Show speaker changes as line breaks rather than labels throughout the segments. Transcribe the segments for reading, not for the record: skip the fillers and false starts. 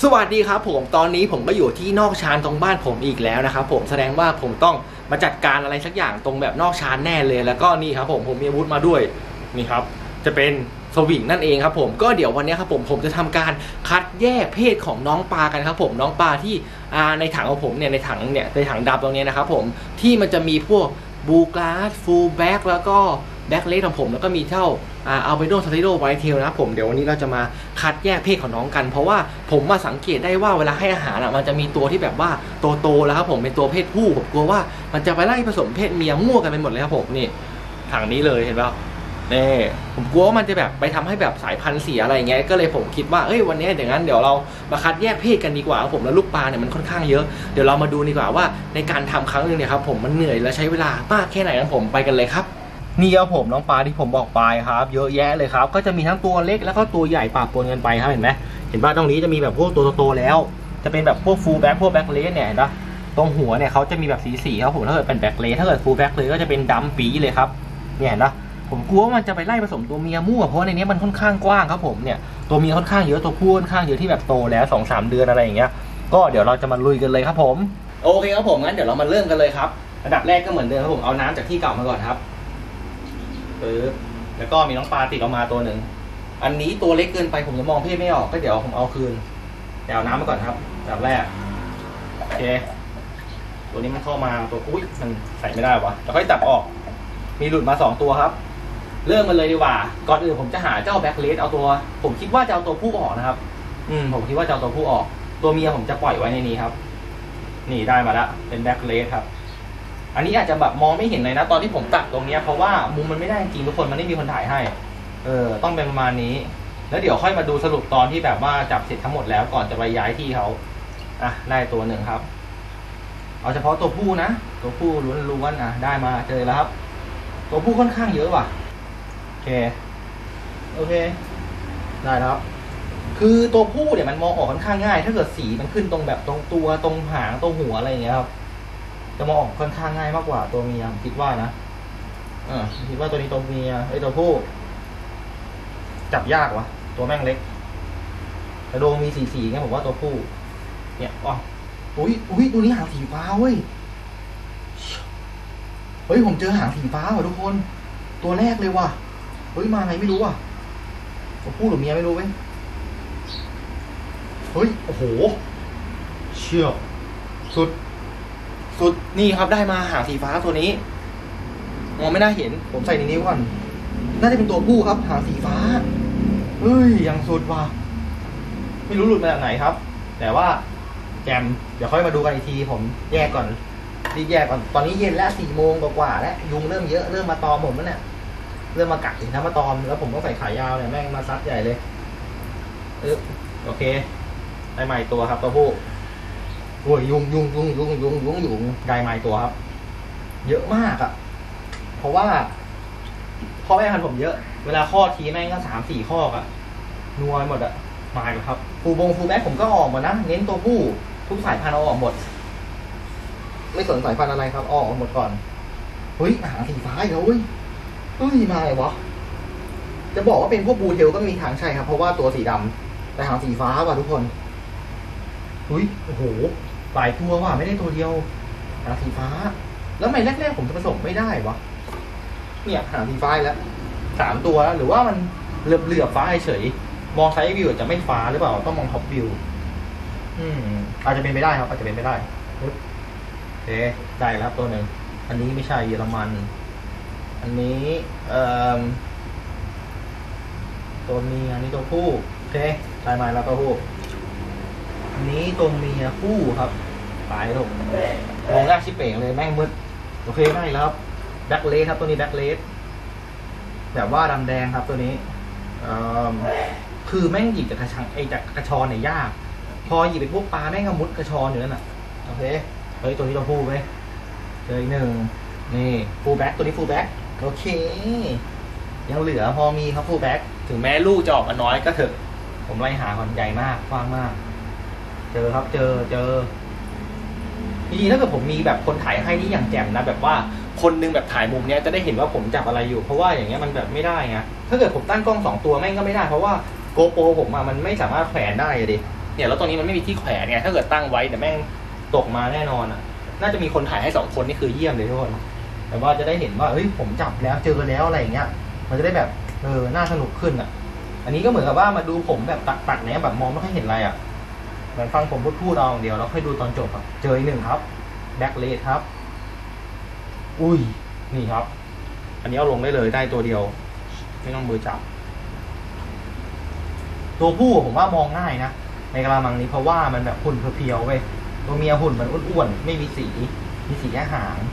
สวัสดีครับผมตอนนี้ผมก็อยู่ที่นอกชานตรงบ้านผมอีกแล้วนะครับผมแสดงว่าผมต้องมาจัดการอะไรสักอย่างตรงแบบนอกชานแน่เลยแล้วก็นี่ครับผมมีอาวุธมาด้วยนี่ครับจะเป็นสวิงนั่นเองครับผมก็เดี๋ยววันนี้ครับผมจะทำการคัดแยกเพศของน้องปลากันครับผมน้องปลาที่ในถังของผมเนี่ยในถังดำตรงนี้นะครับผมที่มันจะมีพวกบูกราสฟูลแบ็กแล้วก็แบ็กเลสของผมแล้วก็มีเท่าอัลเบโดสไตโดไวท์เทลนะครับผมเดี๋ยววันนี้เราจะมาคัดแยกเพศของน้องกันเพราะว่าผมมาสังเกตได้ว่าเวลาให้อาหารมันจะมีตัวที่แบบว่าโตแล้วครับผมเป็นตัวเพศผู้ผมกลัวว่ามันจะไปไล่ผสมเพศเมียมั่วกันไปหมดเลยครับผมนี่ถังนี้เลยเห็นป่ะนี่ผมกลัวว่ามันจะแบบไปทำให้แบบสายพันธุ์เสียอะไรเงี้ยก็เลยผมคิดว่าวันนี้อย่างนั้นเดี๋ยวเรามาคัดแยกเพศกันดีกว่าครับผมแล้วลูกปลาเนี่ยมันค่อนข้างเยอะเดี๋ยวเรามาดูดีกว่าว่าในการทำครั้งนึงเนี่ยครับผมมันเหนื่อยและใช้เวลามากแค่ไหนกันผมไปกันเลยครับนี่ครับผมน้องปลาที่ผมบอกไปครับเยอะแยะเลยครับก็จะมีทั้งตัวเล็กแล้วก็ตัวใหญ่ปะปนกันไปครับเห็นไหมเห็นป่ะตรงนี้จะมีแบบพวกตัวโตๆแล้วจะเป็นแบบพวกฟูลแบ็คพวกแบ็คเลสเนี่ยเห็นป่ะตรงหัวเนี่ยเขาจะมีแบบสีครับผมถ้าเกิดเป็นแบ็คเลสถ้าเกิดฟูลแบ็คเลยก็จะเป็นดำปีเลยครับเนี่ยเห็นป่ะผมกลัวว่ามันจะไปไล่ผสมตัวเมียมั่วเพราะในนี้มันค่อนข้างกว้างครับผมเนี่ยตัวเมียค่อนข้างเยอะตัวผู้ค่อนข้างเยอะที่แบบโตแล้ว 2-3 เดือนอะไรอย่างเงี้ยก็เดี๋ยวเราจะมาลุยกันเลยครับผมโอเคครับผมงั้นเดี๋ยวเรามาเริ่มกันเลยครับอันดับแรกก็เหมือนเดิมครับผมเอาน้ำจากที่เก่ามาก่อนครับแล้วก็มีน้องปลาติดออกมาตัวหนึ่งอันนี้ตัวเล็กเกินไปผมจะมองเพศไม่ออกก็เดี๋ยวผมเอาคืนเดี๋ยวเอาน้ำมาก่อนครับอันดับแรกโอเคตัวนี้มันเข้ามาตัวอุ้ยมันใส่ไม่ได้วะเดี๋ยวค่อยจับออกมีหลุดมา2ตัวครับเริ่มกันเลยดีกว่าก่อนอื่นผมจะหาเจ้าแบ็คเลสเอาตัวผมคิดว่าจะเอาตัวผู้ออกนะครับผมคิดว่าจะเอาตัวผู้ออกตัวเมียผมจะปล่อยไว้ในนี้ครับนี่ได้มาแล้วเป็นแบ็คเลสครับอันนี้อาจจะแบบมองไม่เห็นเลยนะตอนที่ผมตัดตรงนี้เพราะว่ามุมมันไม่ได้จริงทุกคนมันไม่มีคนถ่ายให้ต้องเป็นประมาณนี้แล้วเดี๋ยวค่อยมาดูสรุปตอนที่แบบว่าจับเสร็จทั้งหมดแล้วก่อนจะไปย้ายที่เขาได้ตัวหนึ่งครับเอาเฉพาะตัวผู้นะตัวผู้ล้วนๆได้มาเจอแล้วครับตัวผู้ค่อนข้างเยอะว่ะโอเคได้แล้วครับคือตัวผู้เนี่ยมันมองออกค่อนข้างง่ายถ้าเกิดสีมันขึ้นตรงแบบตรงตัวตรงหางตรงหัวอะไรอย่างเงี้ยครับจะมองออกค่อนข้างง่ายมากกว่าตัวเมียคิดว่านะคิดว่าตัวนี้ตัวเมียตัวผู้จับยากวะตัวแม่งเล็กแต่โดงมีสีไงผมว่าตัวผู้เนี่ยอุ้ยตัวนี้หางสีฟ้าเว้ยผมเจอหางสีฟ้าว่ะทุกคนตัวแรกเลยว่ะมาไงไม่รู้ว่ะตัวผู้หรือเมียไม่รู้เว้ยโอ้โหเชี่ยสุดนี่ครับได้มาหางสีฟ้าตัวนี้มองไม่น่าเห็นผมใส่ในนิ้วก่อนน่าจะเป็นตัวผู้ครับหางสีฟ้ายังสุดว่ะไม่รู้หลุดมาจากไหนครับแต่ว่าแจมเดี๋ยวค่อยมาดูกันอีกทีผมแยกก่อนรีบแยกก่อนตอนนี้เย็นแล้ว4 โมงกว่าแล้วยุงเริ่มเยอะเริ่มมาตอมผมแล้วเนี่ยเริ่มมากัดถึงถ้ามาตอมแล้วผมต้องใส่ขายาวเนี่ยแม่งมาซัดใหญ่เลยโอเคได้ใหม่ตัวครับตัวผู้ยุงได้ใหม่ตัวครับเยอะมากเพราะว่าพ่อแม่พันธุ์ผมเยอะเวลาข้อทีแม่งก็3-4 ข้อนัวหมดมาแล้วครับฟูแบ็คผมก็ออกหมดนะเน้นตัวผู้ทุกสายพันธุ์เอาออกหมดไม่สนสายพันธุ์อะไรครับออกหมดก่อนหางสีฟ้าอีกแล้วมาไงวะจะบอกว่าเป็นพวกบูเทลก็มีทางใช่ครับเพราะว่าตัวสีดำแต่หางสีฟ้าว่ะทุกคนโอ้โหหลายตัวว่ะไม่ได้ตัวเดียวหางสีฟ้าแล้วทำไมแรกๆผมจะผสมไม่ได้วะเนี่ยหางสีฟ้าแล้ว3 ตัวหรือว่ามันเหลือบฟ้าเฉยมองไซด์วิวจะไม่ฟ้าหรือเปล่าต้องมองท็อปวิวอาจจะเป็นไม่ได้ครับอาจจะเป็นไม่ได้โอเคได้แล้วตัวหนึ่งอันนี้ไม่ใช่เยอรมันอันนี้ตัวเมียอันนี้ตัวผู้โอเคได้มาแล้วตัวผู้อันนี้ตัวเมียคู่ครับตายแล้วมองยากชิบเป๋งเลยแม่งมืดโอเคได้แล้วครับแบ็คเลสครับตัวนี้แบ็คเลสแบบว่าดำแดงครับตัวนี้คือแม่งหยิบจากจากกระชอนเนี่ยยากพอหยิบไปพวกปลาแม่งก็มุดกระชอนอยู่นั่นโอเคตัวนี้ตัวผู้ไหมเจออีก1นี่ฟูลแบ็คตัวนี้ฟูลแบ็คโอเคยังเหลือพอมีครับฟูลแบ็คถึงแม้ลูกจะออกมาน้อยก็เถอะผมไล่หาก่อนใหญ่มากกว้างมากเจอครับเจอจริงๆถ้าเกิดผมมีแบบคนถ่ายให้นี่อย่างแจ่มนะแบบว่าคนนึงแบบถ่ายมุมเนี้ยจะได้เห็นว่าผมจับอะไรอยู่เพราะว่าอย่างเงี้ยมันแบบไม่ได้ไงถ้าเกิดผมตั้งกล้อง2 ตัวแม่งก็ไม่ได้เพราะว่าโกโปรผมมันไม่สามารถแขวนได้ดิเนี่ยแล้วตรงนี้มันไม่มีที่แขวนไงถ้าเกิดตั้งไว้แต่แม่งตกมาแน่นอนอ่ะน่าจะมีคนถ่ายให้2 คนนี่คือเยี่ยมเลยทุกคนแต่ว่าจะได้เห็นว่าเฮ้ยผมจับแล้วเจอแล้วอะไรอย่างเงี้ยมันจะได้แบบน่าสนุกขึ้นอ่ะอันนี้ก็เหมือนกับว่ามาดูผมแบบตัดเนี่ยแบบมองไม่ค่อยเห็นอะไรอ่ะเหมือนฟังผมพูดเอาอย่างเดียวแล้วค่อยดูตอนจบครับเจออีก1ครับแบ็คเลดครับอุ้ยนี่ครับอันนี้เอาลงได้เลยได้ตัวเดียวไม่ต้องมือจับตัวผู้ผมว่ามองง่ายนะในกระมังนี้เพราะว่ามันแบบหุ่นเพียวๆเว้ยตัวเมียหุ่นมันอ้วนๆไม่มีสีแค่หาง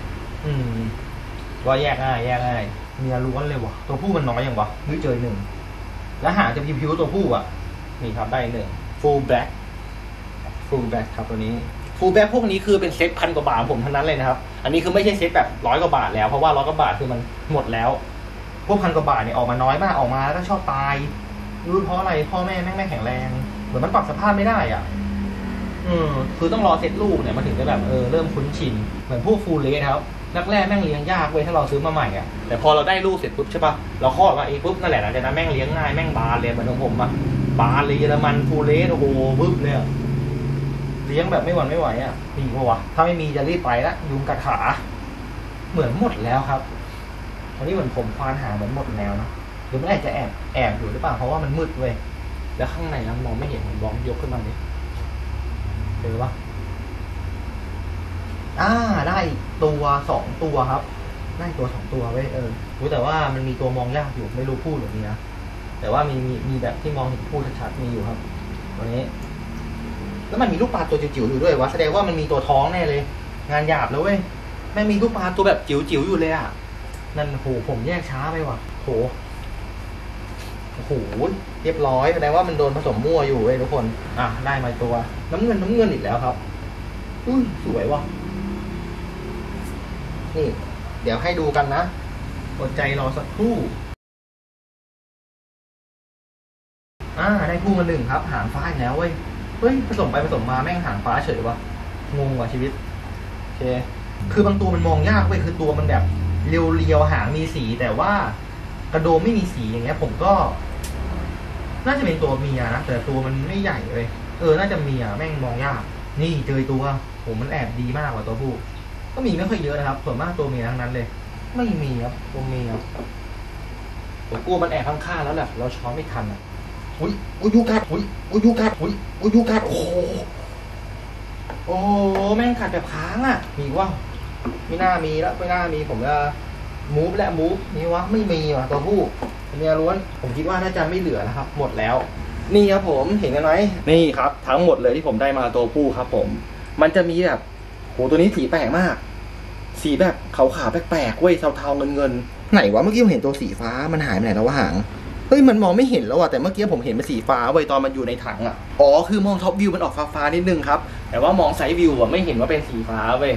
ก็แยกง่ายเมียล้วนเลยวะตัวผู้มันน้อยอย่างวะนึกเจอ1แล้วหางจะพิวๆตัวผู้อ่ะนี่ครับได้1 full black ครับตัวนี้ full black พวกนี้คือเป็นเซ็ต1,000 กว่าบาทผมทั้งนั้นเลยนะครับอันนี้คือไม่ใช่เซ็ตแบบ100 กว่าบาทแล้วเพราะว่า100 กว่าบาทคือมันหมดแล้วพวก1,000 กว่าบาทเนี่ยออกมาน้อยมากออกมาแล้วก็ชอบตายรู้เพราะอะไรพ่อแม่ไม่แข็งแรงเหมือนมันปรับสภาพไม่ได้อ่ะคือต้องรอเซ็ตลูกเนี่ยมาถึงจะแบบเริ่มคุ้นชินเหมือนพวกฟูลเลสครับแรกแม่งเลี้ยงยากเว้ยถ้าเราซื้อมาใหม่อ่ะแต่พอเราได้ลูกเสร็จปุ๊บใช่ปะเราคลอดมาเองปุ๊บนั่นแหละหลังจากนั้นแม่งเลี้ยงง่ายแม่งบานเลยเหมือนของผมอ่ะบานเลยเยอรมันฟูลเลสโอ้โหบึ้บเลยเลี้ยงแบบไม่หวั่นไม่ไหวอ่ะมีปะวะถ้าไม่มีจะรีบไปละยุงกัดขาเหมือนหมดแล้วครับวันนี้เหมือนผมควานหาเหมือนหมดแล้วนะหรือไม่อาจจะแอบอยู่หรือเปล่าเพราะว่ามันมืดเว้ยแล้วข้างในนั้นมองไม่เห็นผมลองยกขึ้นมาดิเจอปะได้ตัว2 ตัวครับได้ตัว2 ตัวเว้ยรู้แต่ว่ามันมีตัวมองยากอยู่ไม่รู้พูดหรือมีนะแต่ว่ามีแบบที่มองเห็นพูดชัดๆมีอยู่ครับตัวนี้แล้วมันมีลูกปลาตัวจิ๋วๆอยู่ด้วยวะแสดงว่ามันมีตัวท้องแน่เลยงานหยาบแล้วเว้ยไม่มีลูกปลาตัวแบบจิ๋วๆอยู่เลยอ่ะนั่นโหผมแยกช้าไปว่ะโหเรียบร้อยแสดงว่ามันโดนผสมมั่วอยู่เว้ยทุกคนได้มาตัวน้ำเงินอีกแล้วครับสวยว่ะนี่เดี๋ยวให้ดูกันนะอดใจรอสักครู่ได้คู่มา1ครับหางฟ้าอีกแล้วเว้ยผสมไปผสมมาแม่งหางฟ้าเฉยวะงงว่ะชีวิตโอเคคือบางตัวมันมองยากเว้ยคือตัวมันแบบเรียวๆหางมีสีแต่ว่ากระโดมไม่มีสีอย่างเงี้ยผมก็น่าจะเป็นตัวเมียนะแต่ตัวมันไม่ใหญ่เลยน่าจะเมียแม่งมองยากนี่เจอตัวผมมันแอบดีมากกว่าตัวผู้ก็มีไม่ค่อยเยอะนะครับส่วนมากตัวเมียทั้งนั้นเลยไม่มีครับตัวเมียผมกลัวมันแอบข้างๆแล้วแหละเราช้อนไม่ทันยูกัดยูกัดโอ้แม่งกัดแบบค้างอ่ะมีวะไม่น่ามีแล้วไม่น่ามีผมจะมูฟนี่วะไม่มีว่ะตัวผู้เมียล้วนผมคิดว่าน่าจะไม่เหลือนะครับหมดแล้วนี่ครับผมเห็นกันไหมนี่ครับทั้งหมดเลยที่ผมได้มาตัวผู้ครับผมมันจะมีแบบตัวนี้สีแปลกมากสีแบบขาวๆแปลกๆเว้ยเทาๆเงินไหนวะเมื่อกี้ผมเห็นตัวสีฟ้ามันหายไปไหนแล้ววะหางมันมองไม่เห็นแล้วอะแต่เมื่อกี้ผมเห็นเป็นสีฟ้าเว้ยตอนมันอยู่ในถังอะคือมองท็อปวิวมันออกฟ้าๆนิดนึงครับแต่ว่ามองไซด์วิวอะไม่เห็นว่าเป็นสีฟ้าเว้ย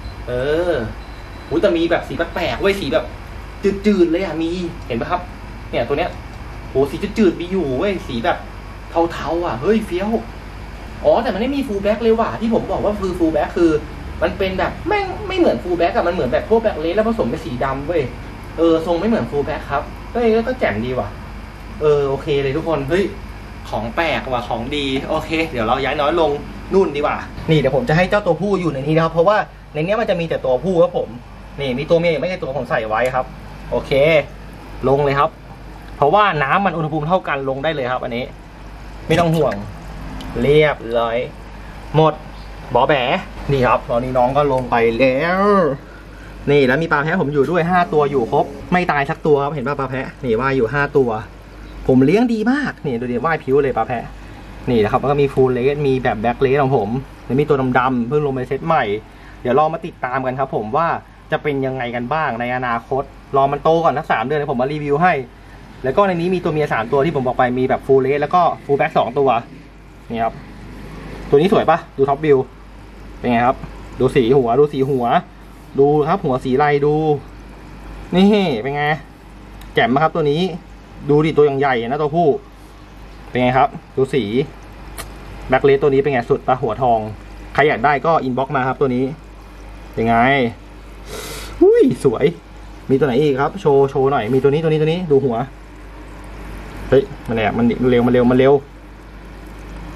แต่มีแบบสีแปลกๆเว้ยสีแบบจืดๆเลยอะมีเห็นไหมครับเนี่ยตัวเนี้ยสีจืดๆมีอยู่เว้ยสีแบบเทาๆอะเฮ้ยเฟี้ยวแต่มันไม่มีฟูลแบ็คเลยว่ะที่ผมบอกว่าฟูลแบ็คคือมันเป็นแบบไม่เหมือนฟูลแบ็คอะมันเหมือนแบบพวกแบ็คเลสแล้วผสมเป็นสีดำเว้ยทรงไม่เหมือนฟูลแบ็คครับก็แจ่มดีว่ะโอเคเลยทุกคนของแปลกว่ะของดีโอเคเดี๋ยวเราย้ายน้อยลงนู่นดีกว่านี่เดี๋ยวผมจะให้เจ้าตัวผู้อยู่ในนี้นะครับเพราะว่าในนี้มันจะมีแต่ตัวผู้ครับผมนี่มีตัวเมียไม่ใช่ตัวผมใส่ไว้ครับโอเคลงเลยครับเพราะว่าน้ำมันอุณหภูมิเท่ากันลงได้เลยครับอันนี้ไม่ต้องห่วงเรียบร้อยหมดบอแบนี่ครับตอนนี้น้องก็ลงไปแล้วนี่แล้วมีปลาแพะผมอยู่ด้วย5 ตัวอยู่ครบไม่ตายสักตัวครับเห็นป่ะปลาแพะนี่ว่ายอยู่5 ตัวผมเลี้ยงดีมากนี่ดูดิว่ายผิวเลยปลาแพะนี่นะครับแล้วก็มีฟูลเลสมีแบบแบ็คเลสของผมแล้วมีตัวดำๆเพิ่งลงไปเซตใหม่เดี๋ยวรอมาติดตามกันครับผมว่าจะเป็นยังไงกันบ้างในอนาคตรอมันโตก่อนสัก3 เดือนผมมารีวิวให้แล้วก็ในนี้มีตัวเมีย3 ตัวที่ผมบอกไปมีแบบฟูลเลสแล้วก็ฟูลแบ็ค2 ตัวนี่ครับตัวนี้สวยปะดูท็อปวิวเป็นไงครับดูสีหัวดูครับหัวสีลายดูนี่เป็นไงแจ่มไหมครับตัวนี้ดูดิตัวอย่างใหญ่นะตัวผู้เป็นไงครับดูสีแบ็คเลสตัวนี้เป็นไงสุดปะหัวทองใครอยากได้ก็อินบ็อกซ์มาครับตัวนี้เป็นไงสวยมีตัวไหนอีกครับโชว์หน่อยมีตัวนี้ดูหัวมันแอบมันเร็ว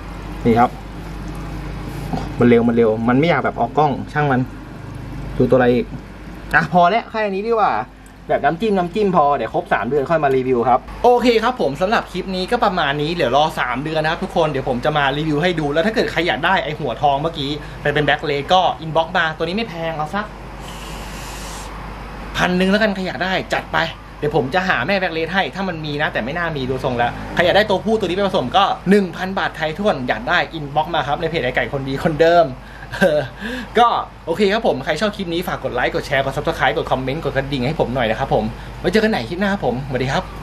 นี่ครับมันเร็วมันไม่อยากแบบออกกล้องช่างมันดูตัวอะไรอีกพอแล้วแค่นี้ดีกว่าแบบน้ำจิ้มพอเดี๋ยวครบ3 เดือนค่อยมารีวิวครับโอเคครับผมสำหรับคลิปนี้ก็ประมาณนี้เดี๋ยวรอ3 เดือนนะครับทุกคนเดี๋ยวผมจะมารีวิวให้ดูแล้วถ้าเกิดใครอยากได้ไอหัวทองเมื่อกี้ไปเป็นแบ็คเลสก็อินบ็อกซ์มาตัวนี้ไม่แพงเอาสัก1,000แล้วกันใครอยากได้จัดไปเดี๋ยวผมจะหาแม่แบ็คเลสให้ถ้ามันมีนะแต่ไม่น่ามีดูทรงแล้วใครอยากได้ตัวผู้ตัวนี้ไปผสมก็ 1,000 บาทไทยท้วนอยากได้อินบ็อกซ์มาครับในเพจไอไก่คนดีคนเดิมก็โอเคครับผมใครชอบคลิปนี้ฝากกดไลค์กดแชร์กด Subscribe กดคอมเมนต์กดกระดิ่งให้ผมหน่อยนะครับผมไว้เจอกันใหม่คลิปหน้าครับผมสวัสดีครับ